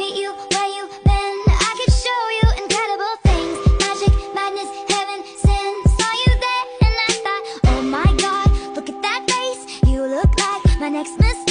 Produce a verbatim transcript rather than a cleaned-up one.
meet you where you been. I could show you incredible things. Magic, madness, heaven, sin. Saw you there and I thought, oh my God, look at that face. You look like my next mistake.